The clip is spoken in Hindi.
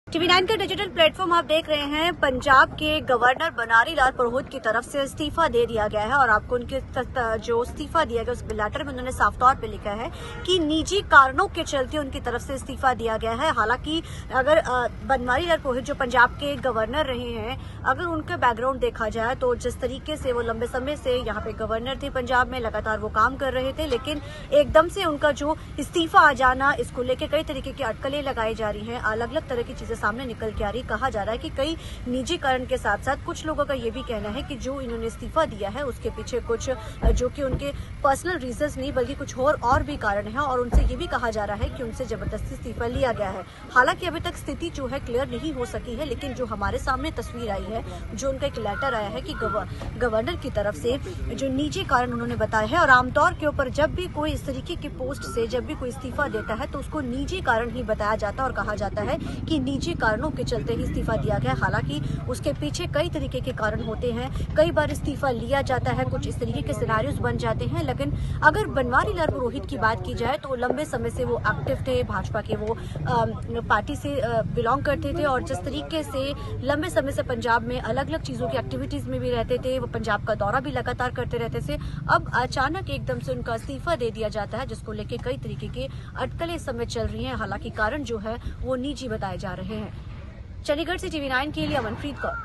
TV9 के डिजिटल प्लेटफॉर्म आप देख रहे हैं। पंजाब के गवर्नर बनवारी लाल पुरोहित की तरफ से इस्तीफा दे दिया गया है और आपको उनके जो इस्तीफा दिया गया उस लेटर में उन्होंने साफ तौर पे लिखा है कि निजी कारणों के चलते उनकी तरफ से इस्तीफा दिया गया है। हालांकि अगर बनवारी लाल पुरोहित जो पंजाब के गवर्नर रहे हैं, अगर उनका बैकग्राउंड देखा जाए तो जिस तरीके से वो लंबे समय से यहाँ पे गवर्नर थे पंजाब में, लगातार वो काम कर रहे थे, लेकिन एकदम से उनका जो इस्तीफा आ जाना, इसको लेकर कई तरीके की अटकलें लगाई जा रही हैं, अलग अलग तरह की चीजें सामने निकल के आ रही। कहा जा रहा है कि कई निजी कारण के साथ साथ कुछ लोगों का ये भी कहना है कि जो इन्होंने इस्तीफा दिया है उसके पीछे कुछ जो कि उनके पर्सनल रीजंस नहीं बल्कि कुछ और भी कारण है और उनसे ये भी कहा जा रहा है कि उनसे जबरदस्ती इस्तीफा लिया गया है। हालांकि अभी तक स्थिति जो है क्लियर नहीं हो सकी है, लेकिन जो हमारे सामने तस्वीर आई है, जो उनका एक लेटर आया है कि गवर्नर की तरफ से जो निजी कारण उन्होंने बताया है। और आमतौर के ऊपर जब भी कोई इस तरीके की पोस्ट से जब भी कोई इस्तीफा देता है तो उसको निजी कारण ही बताया जाता है और कहा जाता है कि निजी कारणों के चलते ही इस्तीफा दिया गया। हालांकि उसके पीछे कई तरीके के कारण होते हैं, कई बार इस्तीफा लिया जाता है, कुछ इस तरीके के सिनेरियोज बन जाते हैं। लेकिन अगर बनवारी लाल पुरोहित की बात की जाए तो लंबे समय से वो एक्टिव थे, भाजपा के वो पार्टी से बिलोंग करते थे और जिस तरीके से लंबे समय से पंजाब में अलग अलग चीजों की एक्टिविटीज में भी रहते थे, वो पंजाब का दौरा भी लगातार करते रहते थे। अब अचानक एकदम से उनका इस्तीफा दे दिया जाता है, जिसको लेकर कई तरीके के अटकलें इस समय चल रही हैं। हालांकि कारण जो है वो निजी बताए जा रहे हैं। चंडीगढ़ से TV9 के लिए अमनप्रीत कौर।